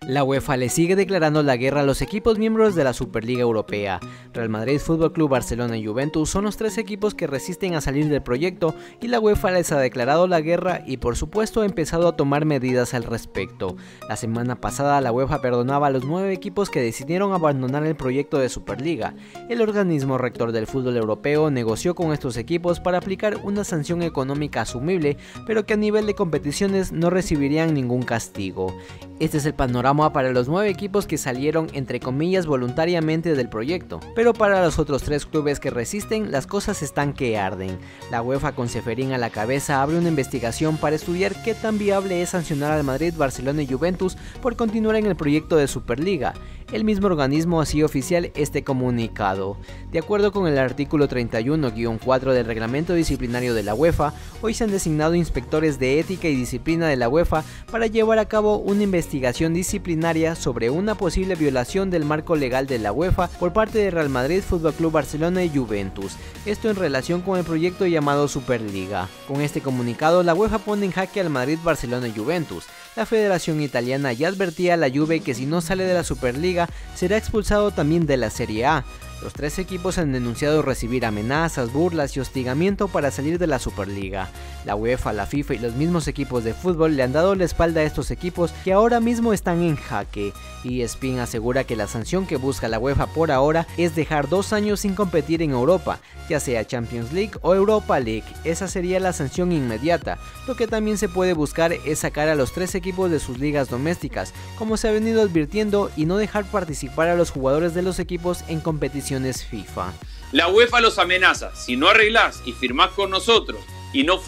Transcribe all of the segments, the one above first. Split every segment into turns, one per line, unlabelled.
La UEFA le sigue declarando la guerra a los equipos miembros de la Superliga Europea. Real Madrid, Fútbol Club Barcelona y Juventus son los tres equipos que resisten a salir del proyecto y la UEFA les ha declarado la guerra y por supuesto ha empezado a tomar medidas al respecto. La semana pasada la UEFA perdonaba a los 9 equipos que decidieron abandonar el proyecto de Superliga. El organismo rector del fútbol europeo negoció con estos equipos para aplicar una sanción económica asumible, pero que a nivel de competiciones no recibirían ningún castigo. Este es el panorama para los 9 equipos que salieron entre comillas voluntariamente del proyecto, pero para los otros 3 clubes que resisten las cosas están que arden. La UEFA con Ceferín a la cabeza abre una investigación para estudiar qué tan viable es sancionar al Madrid, Barcelona y Juventus por continuar en el proyecto de Superliga. El mismo organismo hacía oficial este comunicado. De acuerdo con el artículo 31-4 del reglamento disciplinario de la UEFA, hoy se han designado inspectores de ética y disciplina de la UEFA para llevar a cabo una investigación disciplinaria sobre una posible violación del marco legal de la UEFA por parte de Real Madrid, Fútbol Club Barcelona y Juventus. Esto en relación con el proyecto llamado Superliga. Con este comunicado, la UEFA pone en jaque al Madrid, Barcelona y Juventus. La Federación Italiana ya advertía a la Juve que si no sale de la Superliga será expulsado también de la Serie A. Los 3 equipos han denunciado recibir amenazas, burlas y hostigamiento para salir de la Superliga. La UEFA, la FIFA y los mismos equipos de fútbol le han dado la espalda a estos equipos que ahora mismo están en jaque. ESPN asegura que la sanción que busca la UEFA por ahora es dejar 2 años sin competir en Europa, ya sea Champions League o Europa League. Esa sería la sanción inmediata. Lo que también se puede buscar es sacar a los 3 equipos de sus ligas domésticas, como se ha venido advirtiendo, y no dejar participar a los jugadores de los equipos en competiciones FIFA.
La UEFA los amenaza: si no arreglás y firmás con nosotros y no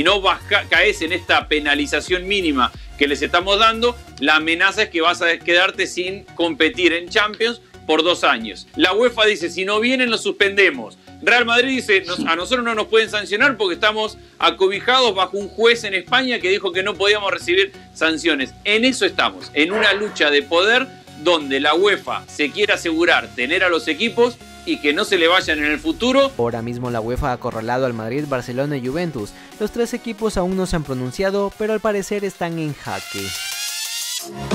caes en esta penalización mínima que les estamos dando, la amenaza es que vas a quedarte sin competir en Champions por 2 años. La UEFA dice: si no vienen, los suspendemos. Real Madrid dice: a nosotros no nos pueden sancionar porque estamos acobijados bajo un juez en España que dijo que no podíamos recibir sanciones. En eso estamos, en una lucha de poder donde la UEFA se quiere asegurar tener a los equipos y que no se le vayan en el futuro.
Ahora mismo la UEFA ha acorralado al Madrid, Barcelona y Juventus. Los 3 equipos aún no se han pronunciado, pero al parecer están en jaque.